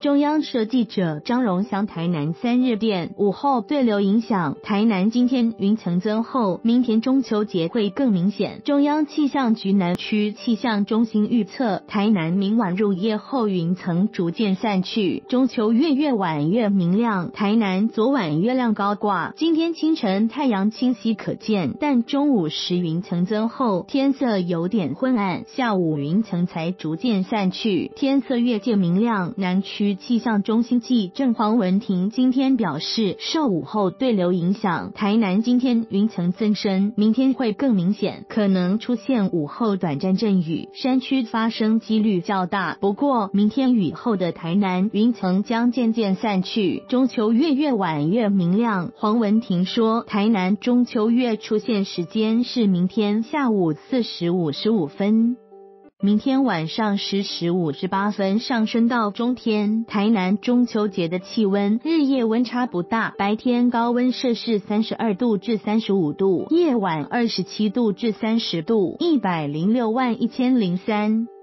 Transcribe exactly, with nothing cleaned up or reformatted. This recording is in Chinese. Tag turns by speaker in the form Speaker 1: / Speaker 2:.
Speaker 1: 中央社记者张荣祥台南三日电，午后对流影响，台南今天云层增厚，明天中秋节会更明显。中央气象局南区气象中心预测，台南明晚入夜后云层逐渐散去，中秋月越晚越明亮。台南昨晚月亮高挂，今天清晨太阳清晰可见，但中午时云层增厚，天色有点昏暗，下午云层才逐渐散去，天色越见明亮。南区气象中心记郑黄文婷今天表示，受午后对流影响，台南今天云层增深，明天会更明显，可能出现午后短暂阵雨，山区发生几率较大。不过明天雨后的台南云层将渐渐散去，中秋月越晚越明亮。黄文婷说，台南中秋月出现时间是明天下午四时五十五分。明天晚上十时五十八分上升到中天。台南中秋节的气温日夜温差不大，白天高温摄氏三十二度至三十五度，夜晚二十七度至三十度。一百零六万一千零三